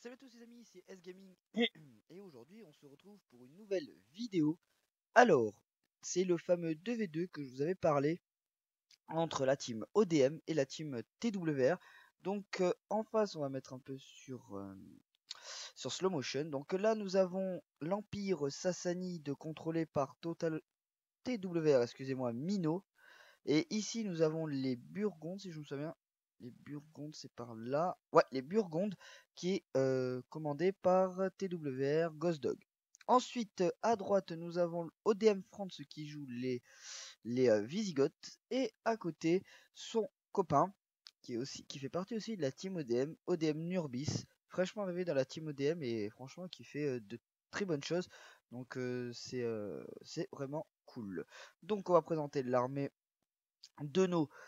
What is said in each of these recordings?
Salut à tous les amis, c'est S-Gaming et aujourd'hui on se retrouve pour une nouvelle vidéo. Alors, c'est le fameux 2v2 que je vous avais parlé entre la team ODM et la team TWR. Donc en face on va mettre un peu sur slow motion. Donc là nous avons l'Empire Sassanide contrôlé par Total TWR, excusez-moi, Mino. Et ici, nous avons les Burgondes, si je me souviens. Les Burgondes, c'est par là. Ouais, les Burgondes, qui est commandé par TWR Ghost Dog. Ensuite, à droite, nous avons ODM France qui joue les Visigoths. Et à côté, son copain, qui fait partie aussi de la team ODM, ODM Nurbis. Fraîchement arrivé dans la team ODM et franchement qui fait de très bonnes choses. Donc c'est vraiment cool. Donc on va présenter l'armée de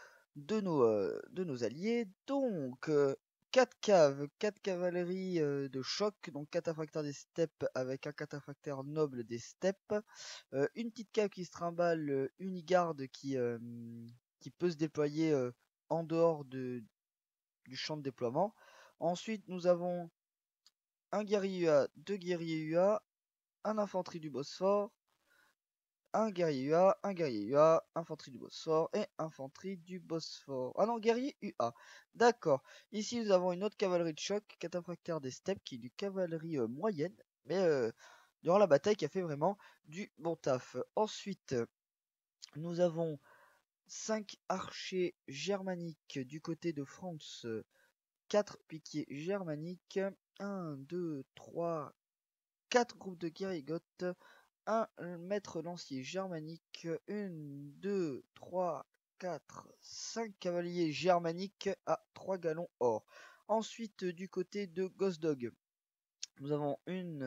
nos alliés. Donc 4 caves, 4 cavaleries de choc, donc cataphractaire des steppes avec un cataphractaire noble des steppes, une petite cave qui se trimballe, unigarde qui peut se déployer en dehors du champ de déploiement. Ensuite nous avons un guerrier UA, deux guerriers UA, un infanterie du Bosphore, un guerrier UA, infanterie du Bosphore et infanterie du Bosphore. Ah non, guerrier UA. D'accord. Ici, nous avons une autre cavalerie de choc, cataphractaire des steppes, qui est du cavalerie moyenne, mais durant la bataille qui a fait vraiment du bon taf. Ensuite, nous avons 5 archers germaniques du côté de France, 4 piquiers germaniques, 1, 2, 3, 4 groupes de guerriers goths, un maître lancier germanique, 1, 2, 3, 4, 5 cavaliers germaniques à 3 galons or. Ensuite, du côté de Ghost Dog, nous avons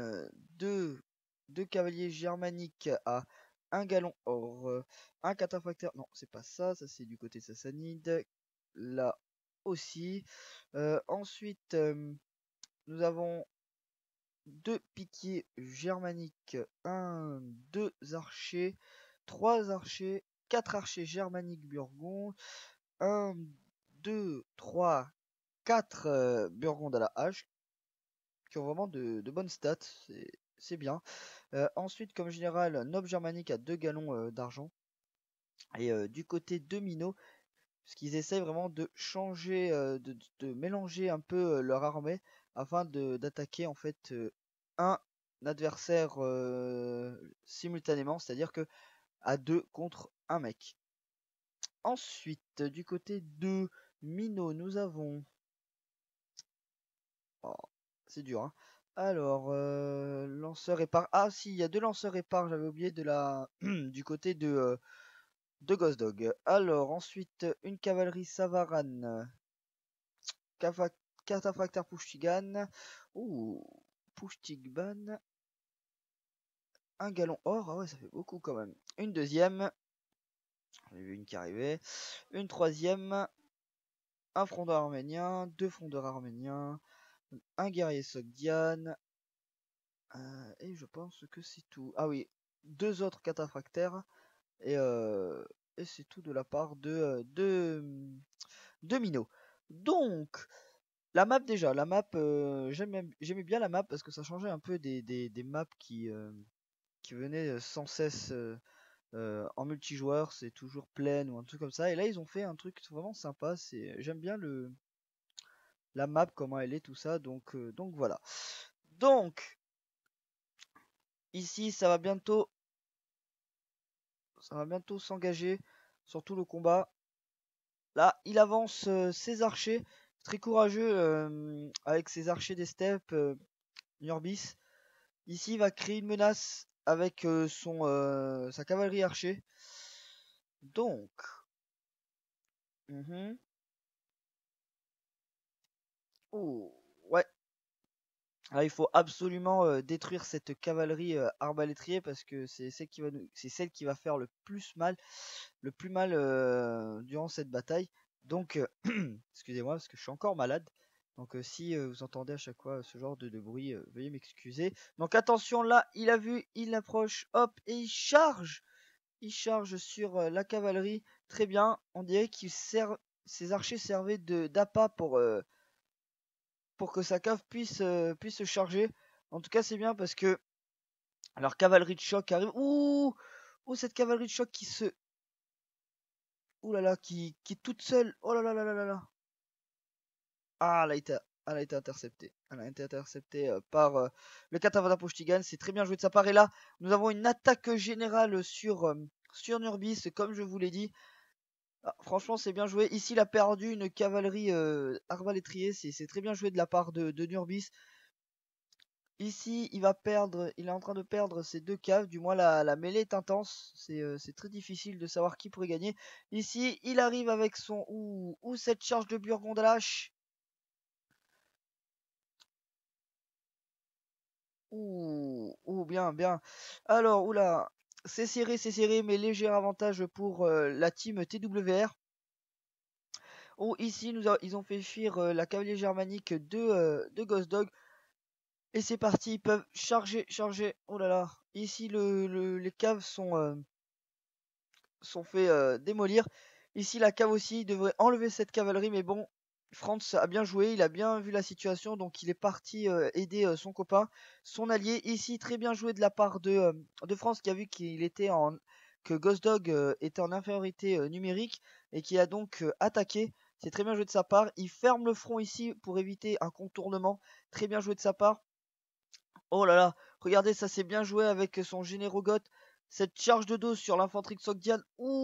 deux cavaliers germaniques à 1 gallon or, un cataphractaire. Non, c'est pas ça, ça c'est du côté sassanide. Là aussi. Ensuite, nous avons deux piquiers germaniques, un, deux archers, trois archers, quatre archers germaniques burgondes, un, deux, trois, quatre burgondes à la hache, qui ont vraiment de bonnes stats, c'est bien. Ensuite, comme général, noble germanique à 2 gallons d'argent. Et du côté de Mino, parce qu'ils essayent vraiment de changer, de mélanger un peu leur armée afin d'attaquer en fait un adversaire simultanément, c'est-à-dire que à deux contre un mec. Ensuite, du côté de Mino, nous avons. Oh, c'est dur, hein. Alors, lanceur épar. Ah si, il y a deux lanceurs épars, j'avais oublié du côté de Ghost Dog. Alors, ensuite, une cavalerie Savaran. Cataphractaire Pushtigan. Ouh, Pushtigban. Un gallon or. Ah ouais, ça fait beaucoup quand même. Une deuxième. J'en ai vu une qui arrivait. Une troisième. Un frondeur arménien. Deux frondeurs arméniens. Un guerrier Sogdian. Et je pense que c'est tout. Ah oui, deux autres cataphractaires. Et, euh, et c'est tout de la part de Mino. Donc, la map déjà, la map, j'aimais bien la map parce que ça changeait un peu des maps qui venaient sans cesse en multijoueur, c'est toujours plein ou un truc comme ça. Et là ils ont fait un truc vraiment sympa, j'aime bien la map, comment elle est, tout ça, donc voilà. Donc, ici ça va bientôt s'engager sur tout le combat. Là, il avance ses archers, très courageux avec ses archers des steppes, Nurbis. Ici, il va créer une menace avec sa cavalerie archer. Donc, mhm. Oh, ouais. Là, il faut absolument détruire cette cavalerie arbalétrier parce que c'est celle qui va faire le plus mal durant cette bataille. Donc, excusez-moi parce que je suis encore malade. Donc, si vous entendez à chaque fois ce genre de bruit, veuillez m'excuser. Donc, attention, là, il a vu, il approche, hop, et il charge. Il charge sur la cavalerie. Très bien. On dirait qu'il sert, ces archers servaient d'appât pour que sa cave puisse se charger. En tout cas, c'est bien parce que leur cavalerie de choc arrive. Ouh, cette cavalerie de choc qui se, ouh là là, qui est toute seule. Oh là là là là là là. Ah, elle a été interceptée. Elle a été interceptée par le Catavada Pochtigan. C'est très bien joué de sa part. Et là, nous avons une attaque générale sur Nurbis, comme je vous l'ai dit. Ah, franchement, c'est bien joué. Ici, il a perdu une cavalerie arbalétrier. C'est très bien joué de la part de Nurbis. Ici, il est en train de perdre ses deux caves. Du moins, la mêlée est intense. C'est très difficile de savoir qui pourrait gagner. Ici, il arrive avec son ou cette charge de Burgondache. Ouh, bien, bien. Alors, oula, c'est serré, mais léger avantage pour la team TWR. Oh, ici, ils ont fait fuir la cavalier germanique de Ghost Dog. Et c'est parti, ils peuvent charger. Oh là là. Ici, les caves sont fait démolir. Ici, la cave aussi, il devrait enlever cette cavalerie, mais bon, Franz a bien joué, il a bien vu la situation, donc il est parti aider son copain, son allié. Ici, très bien joué de la part de Franz qui a vu que Ghost Dog était en infériorité numérique et qui a donc attaqué. C'est très bien joué de sa part. Il ferme le front ici pour éviter un contournement. Très bien joué de sa part. Oh là là, regardez, ça c'est bien joué avec son généraux goth. Cette charge de dos sur l'infanterie de Sogdian.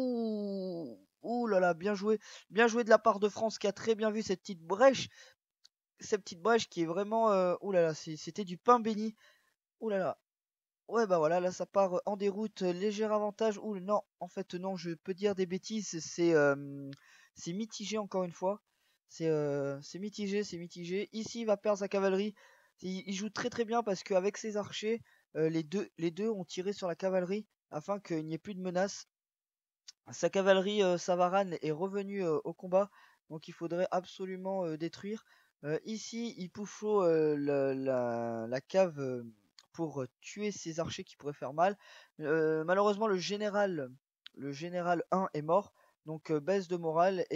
Ouh là là, bien joué. Bien joué de la part de France qui a très bien vu cette petite brèche. Cette petite brèche qui est vraiment. Ouh là là, c'était du pain béni. Ouh là là. Ouais, bah voilà, là ça part en déroute. Léger avantage. Ouh non, en fait, non, je peux dire des bêtises. C'est mitigé encore une fois. C'est mitigé, c'est mitigé. Ici, il va perdre sa cavalerie. Il joue très très bien parce qu'avec ses archers, les deux ont tiré sur la cavalerie afin qu'il n'y ait plus de menace. Sa cavalerie Savaran est revenue au combat, donc il faudrait absolument détruire. Ici, il pouffe la cave pour tuer ses archers qui pourraient faire mal. Malheureusement, le général 1 est mort, donc baisse de morale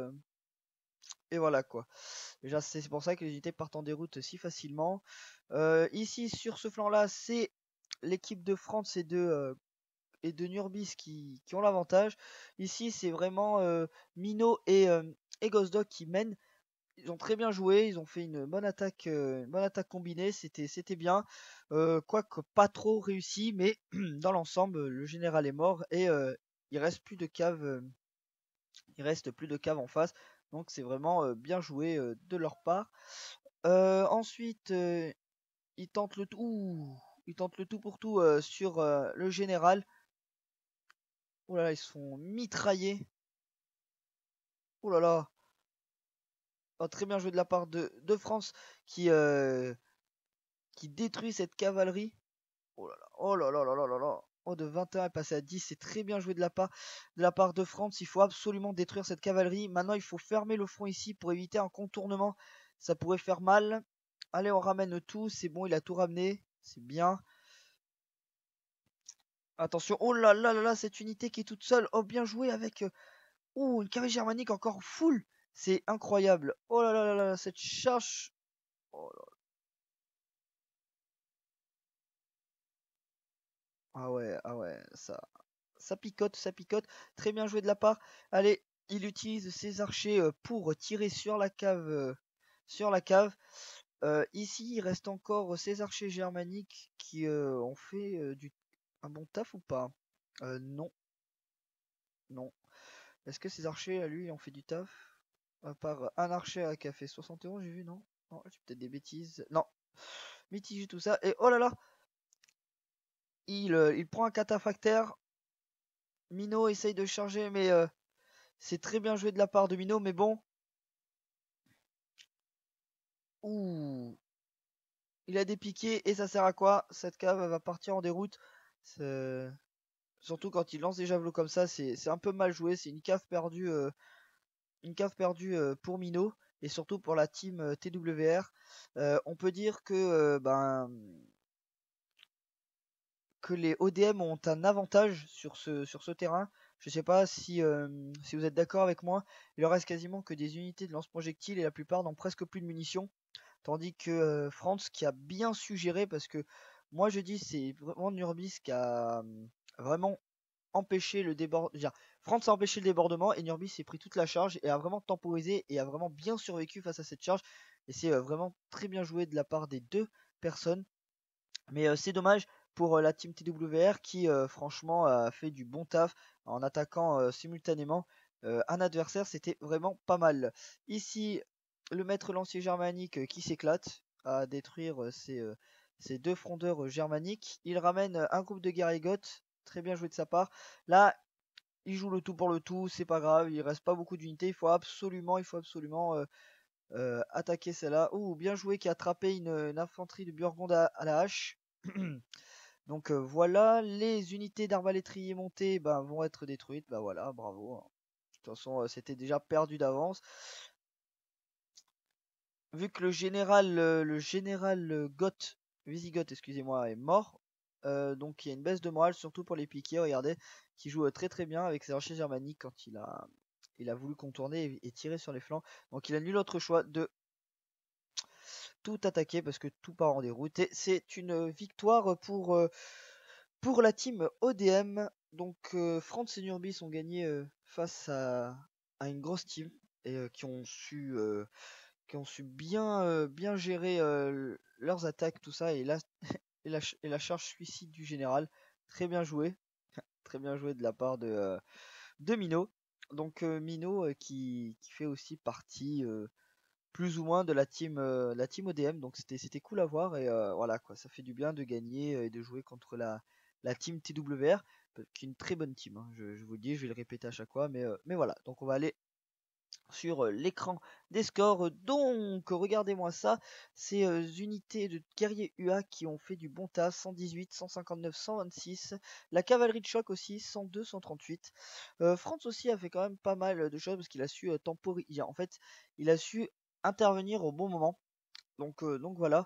et voilà quoi. Déjà, c'est pour ça que les unités partent en déroute si facilement. Ici, sur ce flanc-là, c'est l'équipe de France et de Nurbis qui ont l'avantage. Ici, c'est vraiment Mino et Ghost Dog qui mènent. Ils ont très bien joué, ils ont fait une bonne attaque combinée, c'était bien. Quoique pas trop réussi, mais dans l'ensemble, le général est mort et il reste plus de caves, il reste plus de caves en face. Donc c'est vraiment bien joué de leur part. Ensuite, ils tentent le tout. Ils tentent le tout pour tout sur le général. Oh là là, ils se font mitrailler. Oh là là. Oh, très bien joué de la part de France qui, euh, qui détruit cette cavalerie. Oh là là, oh là là là là là là. Oh, de 21 est passé à 10, c'est très bien joué de la part de France. Il faut absolument détruire cette cavalerie. Maintenant, il faut fermer le front ici pour éviter un contournement. Ça pourrait faire mal. Allez, on ramène tout. C'est bon, il a tout ramené. C'est bien. Attention. Oh là là là là, cette unité qui est toute seule. Oh, bien joué avec une cavalerie germanique encore full. C'est incroyable. Oh là là là là, cette charge. Oh là. Ah ouais, ça picote, ça picote. Très bien joué de la part. Allez, il utilise ses archers pour tirer sur la cave. Sur la cave. Ici, il reste encore ses archers germaniques qui ont fait un bon taf ou pas? Non, non. Est-ce que ces archers, à lui, ont fait du taf? À part un archer qui a fait 71, j'ai vu, non? Non, c'est peut-être des bêtises. Non, mitigé tout ça. Et oh là là, il prend un cataphractaire. Mino essaye de charger, mais c'est très bien joué de la part de Mino. Mais bon, ouh, il a des piquets et ça sert à quoi? Cette cave va partir en déroute. Surtout quand il lance des javelots comme ça, c'est un peu mal joué. C'est une cave perdue pour Mino et surtout pour la team TWR. On peut dire que les ODM ont un avantage sur ce terrain. Je sais pas si vous êtes d'accord avec moi. Il leur reste quasiment que des unités de lance-projectiles et la plupart n'ont presque plus de munitions. Tandis que France qui a bien su gérer, parce que moi je dis c'est vraiment Nurbis qui a vraiment empêché le débordement. France a empêché le débordement et Nurbis s'est pris toute la charge et a vraiment temporisé et a vraiment bien survécu face à cette charge. Et c'est vraiment très bien joué de la part des deux personnes. Mais c'est dommage pour la team TWR qui franchement a fait du bon taf en attaquant simultanément un adversaire. C'était vraiment pas mal. Ici, le maître lancier germanique qui s'éclate à détruire ces deux frondeurs germaniques. Il ramène un groupe de guerriers goths. Très bien joué de sa part. Là, il joue le tout pour le tout. C'est pas grave. Il reste pas beaucoup d'unités. Il faut absolument attaquer celle-là. Oh, bien joué qui a attrapé une infanterie de Burgonde à la hache. Donc voilà, les unités d'arbalétrier montées vont être détruites. Bah voilà, bravo. De toute façon, c'était déjà perdu d'avance. Vu que le général Goth, Visigoth, excusez-moi, est mort. Donc il y a une baisse de morale, surtout pour les piquiers. Regardez, qui joue très très bien avec ses archers germaniques quand il a voulu contourner et tirer sur les flancs. Donc il a nul autre choix de tout attaquer parce que tout part en déroute. Et c'est une victoire pour la team ODM. Donc France et Nurbis ont gagné face à une grosse team et qui ont su bien gérer leurs attaques, tout ça. Et là, et la charge suicide du général. Très bien joué. Très bien joué de la part de Mino. Donc Mino qui fait aussi partie plus ou moins de la team ODM, donc c'était cool à voir et voilà quoi, ça fait du bien de gagner et de jouer contre la team TWR, qui est une très bonne team, hein. Je vous le dis, je vais le répéter à chaque fois, mais voilà, donc on va aller sur l'écran des scores. Donc regardez-moi ça, ces unités de guerriers UA qui ont fait du bon tas, 118, 159, 126, la cavalerie de choc aussi, 102, 138. France aussi a fait quand même pas mal de choses parce qu'il a su temporiser, en fait il a su intervenir au bon moment. Donc voilà.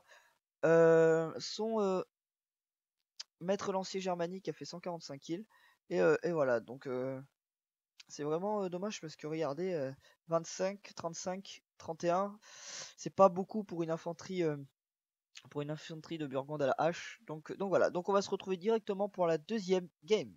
Son maître lancier germanique a fait 145 kills. Et voilà, donc c'est vraiment dommage parce que regardez, 25, 35, 31, c'est pas beaucoup pour une infanterie de Burgonde à la hache. Donc voilà, donc on va se retrouver directement pour la deuxième game.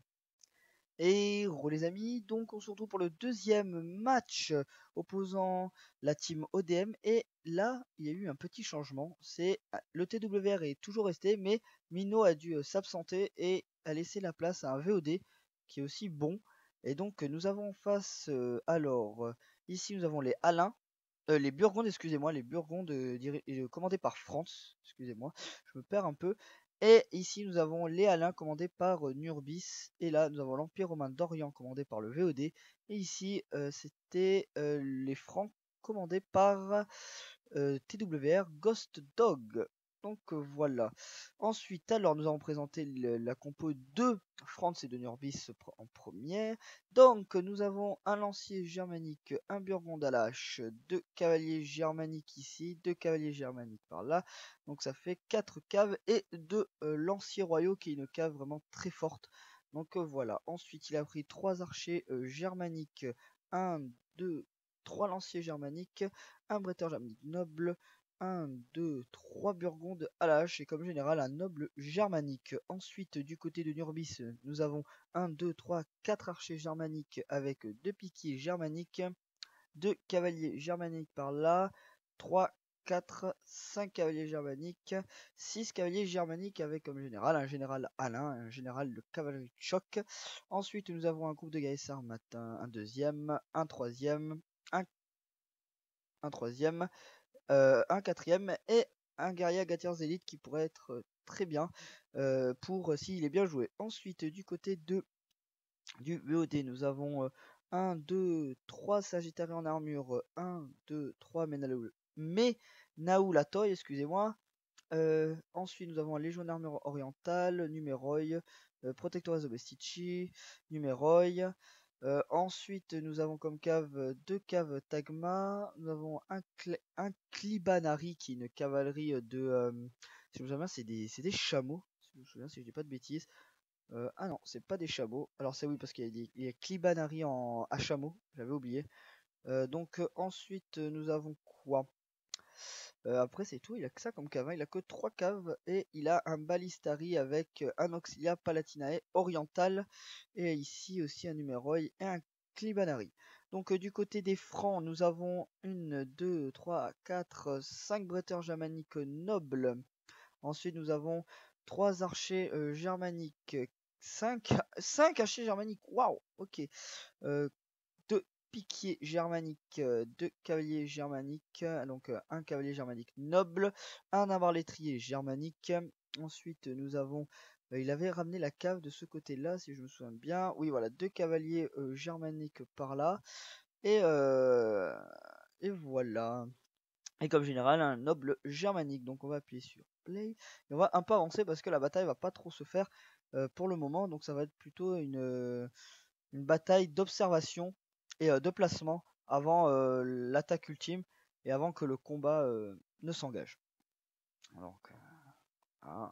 Et les amis, donc on se retrouve pour le deuxième match opposant la team ODM. Et là, il y a eu un petit changement. C'est le TWR est toujours resté, mais Mino a dû s'absenter et a laissé la place à un VOD qui est aussi bon. Et donc nous avons en face ici nous avons les Alain, les Burgondes, excusez-moi, les Burgondes commandés par France, excusez-moi, je me perds un peu. Et ici nous avons les Alains commandés par Nurbis. Et là nous avons l'Empire romain d'Orient commandé par le VOD. Et ici c'était les Francs commandés par TWR Ghost Dog. Donc voilà. Ensuite, alors nous avons présenté la compo de France et de Nurbis en première. Donc nous avons un lancier germanique, un burgonde à la hache, deux cavaliers germaniques ici, deux cavaliers germaniques par là. Donc ça fait 4 caves et 2 lanciers royaux, qui est une cave vraiment très forte. Donc voilà. Ensuite il a pris 3 archers germaniques, 1, 2, 3 lanciers germaniques, un bretteur germanique noble, 1, 2, 3 burgondes à la hache et comme général un noble germanique. Ensuite du côté de Nurbis nous avons 1, 2, 3, 4 archers germaniques avec 2 piquiers germaniques, 2 cavaliers germaniques par là, 3, 4, 5 cavaliers germaniques, 6 cavaliers germaniques avec comme général un général Alain, un général de cavalerie de choc. Ensuite nous avons un groupe de guerriers sarmatins, un deuxième, un troisième, un troisième, un quatrième et un guerrier Gatiers Elite qui pourrait être très bien pour s'il est bien joué. Ensuite du côté du VOD nous avons 1, 2, 3 Sagittariens en armure, 1, 2, 3 Menaoulatoi, excusez-moi. Ensuite nous avons un Légion d'armure orientale, Numeroi, Protectoras Obestici, Numeroi. Ensuite, nous avons comme cave 2 caves Tagma. Nous avons un Klibanari qui est une cavalerie si je me souviens, c'est des chameaux. Si je me souviens, si je dis pas de bêtises. Ah non, c'est pas des chameaux. Alors, c'est oui, parce qu'il y a Klibanari à chameau. J'avais oublié. Donc, ensuite, nous avons quoi? Après c'est tout, il a que ça comme cave, hein. Il a que 3 caves et il a un Ballistari avec un Auxilia Palatinae oriental et ici aussi un Numeroi et un Clibanari. Donc du côté des Francs, nous avons 1, 2, 3, 4, 5 bretteurs germaniques nobles. Ensuite nous avons 3 archers germaniques, 5 archers germaniques, waouh, ok. 2 piquiers germaniques, 2 cavaliers germaniques, donc un cavalier germanique noble, un arbalétrier germanique. Ensuite, nous avons, il avait ramené la cave de ce côté-là, si je me souviens bien. Oui, voilà, 2 cavaliers germaniques par là. Et voilà. Et comme général, un noble germanique. Donc on va appuyer sur play. Et on va un peu avancer parce que la bataille va pas trop se faire pour le moment. Donc ça va être plutôt une bataille d'observation et de placement avant l'attaque ultime et avant que le combat ne s'engage. Donc, hein.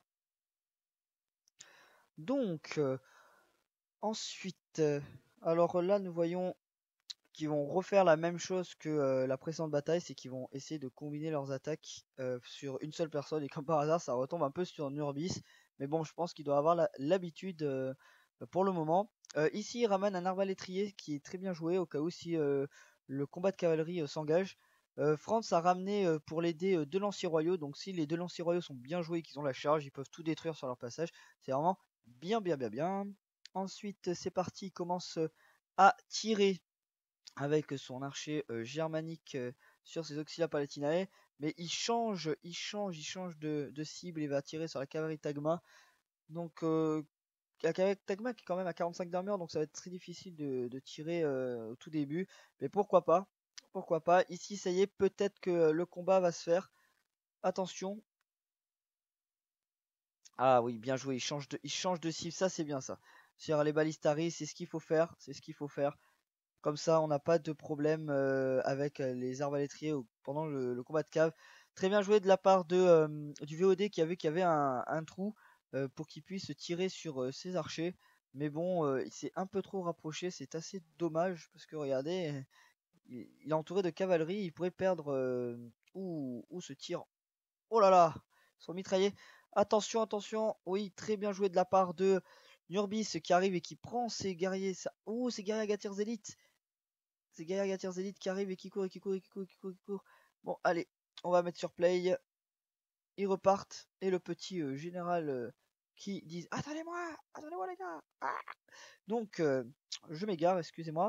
Donc ensuite, alors là nous voyons qu'ils vont refaire la même chose que la précédente bataille, c'est qu'ils vont essayer de combiner leurs attaques sur une seule personne et comme par hasard ça retombe un peu sur Nurbis, mais bon je pense qu'il doit avoir l'habitude pour le moment. Ici il ramène un arbalétrier qui est très bien joué au cas où si le combat de cavalerie s'engage. Franz a ramené pour l'aider 2 lanciers royaux, donc si les 2 lanciers royaux sont bien joués et qu'ils ont la charge, ils peuvent tout détruire sur leur passage, c'est vraiment bien. Ensuite c'est parti, il commence à tirer avec son archer germanique sur ses Auxilia Palatinae, mais il change de cible et va tirer sur la cavalerie Tagma. Donc la cavalerie Tagma qui est quand même à 45 d'armure, donc ça va être très difficile de tirer au tout début, mais pourquoi pas. Pourquoi pas. Ici, ça y est, peut-être que le combat va se faire. Attention. Ah oui, bien joué, il change de cible, ça c'est bien ça. Sur les balistaris, c'est ce qu'il faut faire, c'est ce qu'il faut faire. Comme ça, on n'a pas de problème avec les arbalétriers pendant le combat de cave. Très bien joué de la part du VOD qui a vu qu'il y avait un trou pour qu'il puisse tirer sur ses archers. Mais bon, il s'est un peu trop rapproché, c'est assez dommage parce que regardez, il est entouré de cavalerie, il pourrait perdre ou ce tir. Oh là là, ils sont mitraillés. Attention, oui, très bien joué de la part de Nurbis qui arrive et qui prend ses guerriers. Oh, ses guerriers Gatirs Elite. C'est Gaia Gatirs Elite qui arrive et qui court. Bon, allez, on va mettre sur play. Ils repartent. Et le petit général qui dit attendez-moi les gars. Ah donc, je m'égare, excusez-moi.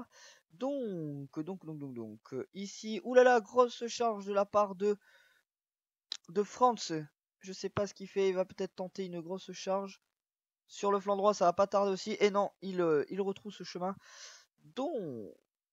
Donc, ici, oulala, grosse charge de la part de Franz. Je sais pas ce qu'il fait, il va peut-être tenter une grosse charge. Sur le flanc droit, ça va pas tarder aussi. Et non, il retrouve ce chemin. Donc,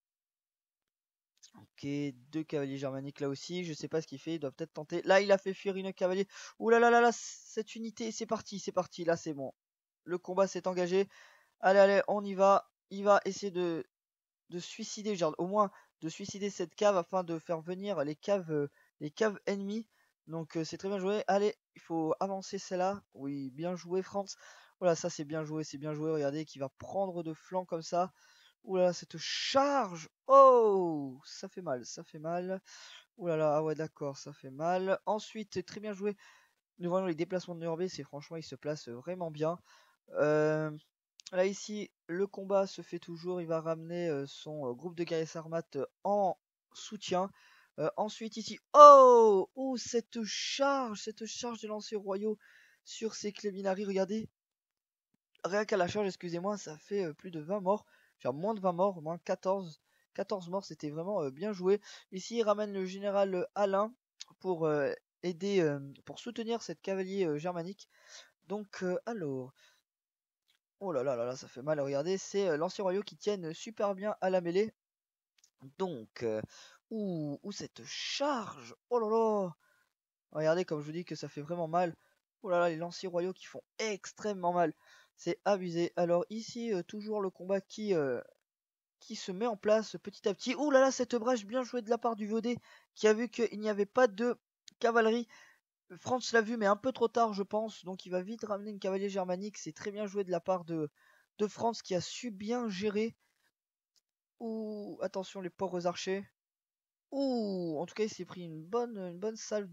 ok, 2 cavaliers germaniques là aussi. Je sais pas ce qu'il fait. Il doit peut-être tenter. Là, il a fait fuir une cavalier. Ouh là là là là, cette unité. C'est parti. Là, c'est bon. Le combat s'est engagé. Allez, on y va. Il va essayer de suicider, genre, au moins de suicider cette cave afin de faire venir les caves ennemies. Donc, c'est très bien joué. Allez, il faut avancer celle-là. Oui, bien joué, France. Voilà, ça c'est bien joué. Regardez, qui va prendre de flanc comme ça. Ouh là là, cette charge! Oh! Ça fait mal. Ouh là là, ah ouais, d'accord, ça fait mal. Ensuite, très bien joué. Nous voyons les déplacements de Nurbé, c'est franchement, il se place vraiment bien. Euh, Là, ici, le combat se fait toujours. Il va ramener son groupe de guerriers sarmates en soutien. Ensuite, ici, oh! Oh, cette charge de lanciers royaux sur ces Cléminaries, regardez. Rien qu'à la charge, excusez-moi, ça fait plus de 20 morts. Genre moins de 20 morts, moins 14 morts, c'était vraiment bien joué. Ici, il ramène le général Alain pour aider, pour soutenir cette cavalier germanique. Donc, alors, oh là là là là, ça fait mal à regarder. C'est l'ancien royaume qui tiennent super bien à la mêlée. Donc, ouh, cette charge! Oh là là! Regardez, comme je vous dis que ça fait vraiment mal. Oh là là, les lanciers royaux qui font extrêmement mal. C'est abusé. Alors ici, toujours le combat qui se met en place petit à petit. Oh là là, cette brèche bien jouée de la part du VOD qui a vu qu'il n'y avait pas de cavalerie. Franz l'a vu, mais un peu trop tard, je pense. Donc il va vite ramener une cavalier germanique. C'est très bien joué de la part de Franz qui a su bien gérer. Ouh, attention les pauvres archers. Ouh, en tout cas, il s'est pris une bonne salve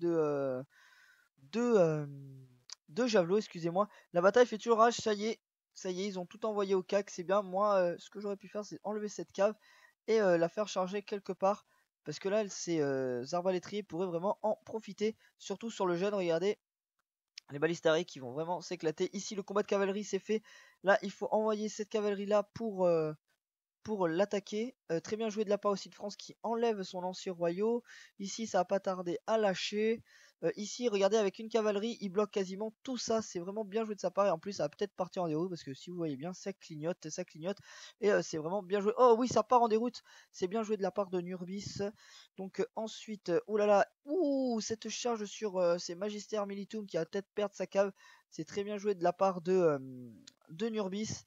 de, euh, de javelot, excusez-moi. La bataille fait toujours rage, ça y est, ils ont tout envoyé au CAC, c'est bien. Moi, ce que j'aurais pu faire, c'est enlever cette cave et la faire charger quelque part. Parce que là, ces arbalétriers pourraient vraiment en profiter, surtout sur le jeune, regardez. Les balistards qui vont vraiment s'éclater. Ici, le combat de cavalerie s'est fait. Là, il faut envoyer cette cavalerie-là pour l'attaquer. Très bien joué de la part aussi de France qui enlève son lancier royaux. Ici, ça n'a pas tardé à lâcher. Ici, regardez, avec une cavalerie, il bloque quasiment tout ça. C'est vraiment bien joué de sa part. Et en plus, ça va peut-être partir en déroute parce que si vous voyez bien, ça clignote, ça clignote. Et c'est vraiment bien joué. Oh oui, ça part en déroute. C'est bien joué de la part de Nurbis. Donc ensuite, oh là là, ouh, cette charge sur ces Magister Militum qui va peut-être perdre sa cave. C'est très bien joué de la part de Nurbis.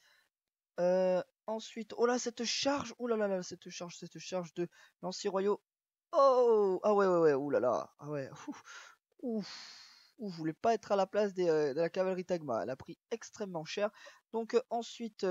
Ensuite, oh là, cette charge, oh là là là, cette charge de lanciers royaux. Oh, ah ouais, ouais, ouais, oh là là, ah ouais, ouf, je voulais pas être à la place de la cavalerie Tagma, elle a pris extrêmement cher. Donc ensuite,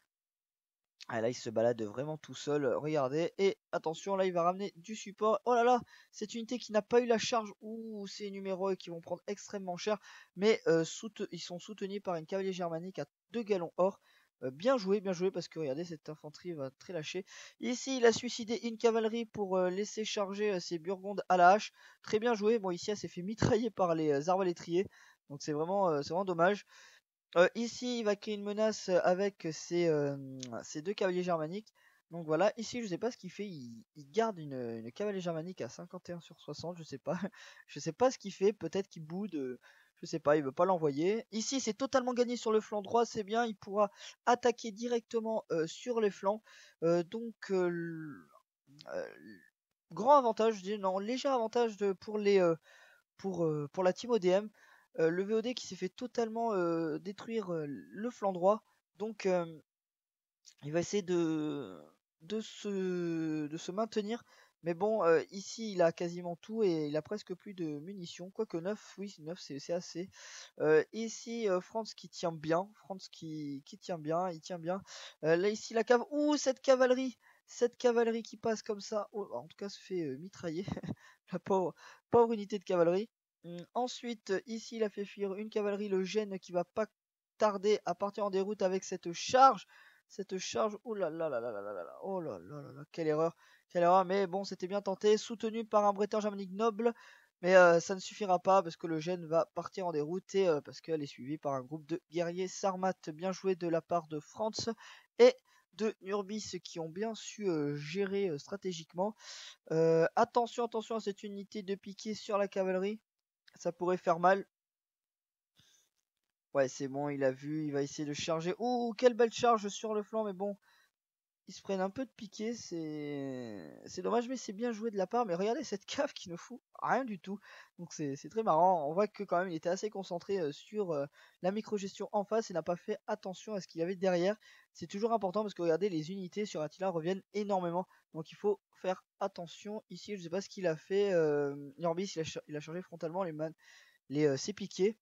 ah, là il se balade vraiment tout seul, regardez, et attention, là il va ramener du support. Oh là là, cette unité qui n'a pas eu la charge, ouh, ces numéros qui vont prendre extrêmement cher, mais ils sont soutenus par une cavalier germanique à 2 galons or. Bien joué parce que regardez, cette infanterie va très lâcher. Ici, il a suicidé une cavalerie pour laisser charger ses burgondes à la hache. Très bien joué. Bon, ici, elle s'est fait mitrailler par les arbalétriers. Donc c'est vraiment dommage. Ici, il va créer une menace avec ses deux cavaliers germaniques. Donc voilà, ici, je sais pas ce qu'il fait. Il garde une cavalier germanique à 51 sur 60. Je sais pas. Je sais pas ce qu'il fait. Peut-être qu'il boude. Je sais pas. Il veut pas l'envoyer. Ici, c'est totalement gagné sur le flanc droit. C'est bien. Il pourra attaquer directement sur les flancs. Donc, euh, grand avantage. Je dis non, léger avantage pour la team ODM. Le VOD qui s'est fait totalement détruire le flanc droit. Donc il va essayer de se maintenir. Mais bon, ici il a quasiment tout et il a presque plus de munitions. Quoique 9, oui, 9 c'est assez. Ici, France qui tient bien. France qui tient bien, il tient bien. Là ici la cave. Ouh, cette cavalerie! Cette cavalerie qui passe comme ça, oh, en tout cas se fait mitrailler. La pauvre unité de cavalerie. Ensuite, ici, il a fait fuir une cavalerie, le gène qui va pas tarder à partir en déroute avec cette charge. Cette charge, oh là là là là là là là, oh là là là là, quelle erreur, quelle erreur. Mais bon, c'était bien tenté, soutenu par un bretteur germanique noble. Mais ça ne suffira pas parce que le gène va partir en déroute et parce qu'elle est suivie par un groupe de guerriers sarmates bien joué de la part de Franz et de Nurbis qui ont bien su gérer stratégiquement. Attention, attention à cette unité de piqué sur la cavalerie. Ça pourrait faire mal. Ouais, c'est bon, il a vu, il va essayer de charger. Oh, quelle belle charge sur le flanc, mais bon, ils se prennent un peu de piqué, c'est dommage, mais c'est bien joué de la part. Mais regardez cette cave qui ne fout rien du tout. Donc c'est très marrant. On voit que quand même il était assez concentré sur la micro-gestion en face et n'a pas fait attention à ce qu'il y avait derrière. C'est toujours important parce que regardez, les unités sur Attila reviennent énormément. Donc il faut faire attention. Ici, je sais pas ce qu'il a fait. Norbis, il a chargé frontalement ses piquets.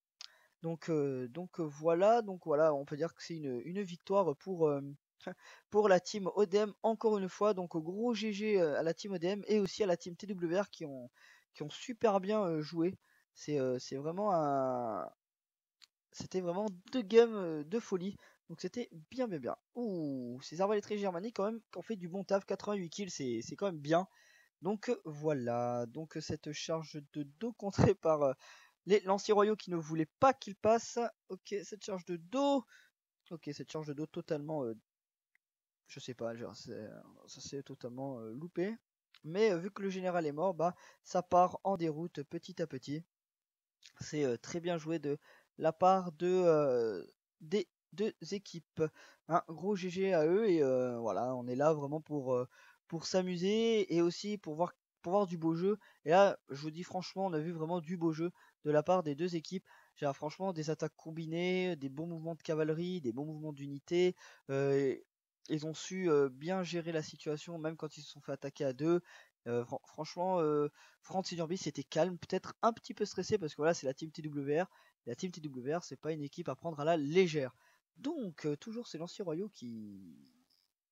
Donc voilà, on peut dire que c'est une victoire pour la team ODM encore une fois. Donc gros GG à la team ODM et aussi à la team TWR qui ont super bien joué. C'est vraiment c'était vraiment deux games de folie. Donc c'était bien bien bien. Ouh, ces arbalétriers germaniques quand même qui ont fait du bon taf, 88 kills, c'est quand même bien. Donc voilà, donc cette charge de dos contrée par les lanciers royaux qui ne voulaient pas qu'il passe. Ok, cette charge de dos. Ok, cette charge de dos totalement, je sais pas, genre, ça s'est totalement loupé. Mais vu que le général est mort, bah ça part en déroute petit à petit. C'est très bien joué de la part des deux équipes. Un gros GG à eux et voilà, on est là vraiment pour s'amuser et aussi pour voir du beau jeu. Et là, je vous dis franchement, on a vu vraiment du beau jeu de la part des deux équipes. J'ai franchement des attaques combinées, des bons mouvements de cavalerie, des bons mouvements d'unité. Euh, Ils ont su bien gérer la situation, même quand ils se sont fait attaquer à deux. Franchement, Franz et Nurbis était calme, peut-être un petit peu stressé parce que voilà, c'est la team TWR. La team TWR, c'est pas une équipe à prendre à la légère. Donc, toujours ces lanciers royaux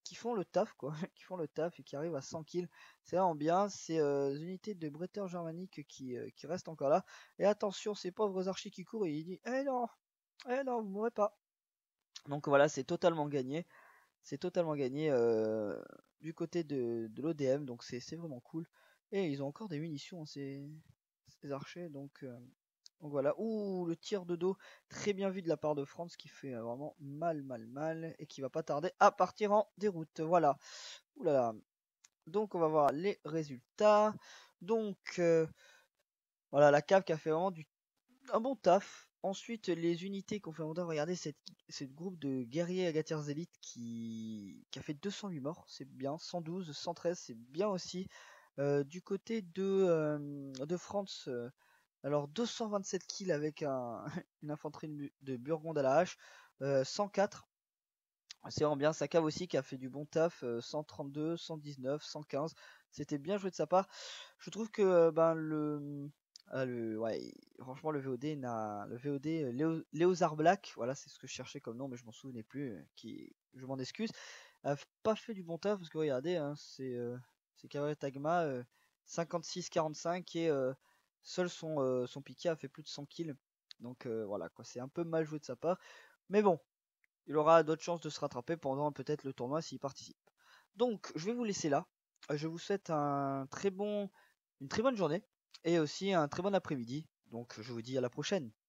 qui font le taf quoi, qui font le taf et qui arrivent à 100 kills. C'est vraiment bien, c'est les unités de Bretter germanique qui restent encore là. Et attention, ces pauvres archers qui courent et il dit eh non, vous mourrez pas. Donc voilà, c'est totalement gagné. C'est totalement gagné du côté de l'ODM, donc c'est vraiment cool. Et ils ont encore des munitions, hein, ces archers, donc voilà. Ouh, le tir de dos, très bien vu de la part de France, qui fait vraiment mal, et qui va pas tarder à partir en déroute. Voilà. Ouh là là. Donc on va voir les résultats. Donc voilà, la cave qui a fait vraiment un bon taf. Ensuite, les unités qu'on fait regarder cette groupe de guerriers Agathiers Elite qui a fait 208 morts, c'est bien. 112, 113, c'est bien aussi. Du côté de France, alors 227 kills avec une infanterie de Burgonde à la hache, 104. C'est vraiment bien. Sa cave aussi qui a fait du bon taf, 132, 119, 115. C'était bien joué de sa part. Je trouve que ben ouais, franchement le VOD Léozard Black, voilà c'est ce que je cherchais comme nom mais je m'en souvenais plus, je m'en excuse, a pas fait du bon taf parce que regardez hein, c'est Cavalry Tagma 56-45 et seul son piqué a fait plus de 100 kills. Donc voilà quoi, c'est un peu mal joué de sa part. Mais bon, il aura d'autres chances de se rattraper pendant peut-être le tournoi s'il participe. Donc, je vais vous laisser là. Je vous souhaite une très bonne journée et aussi un très bon après-midi. Donc, je vous dis à la prochaine.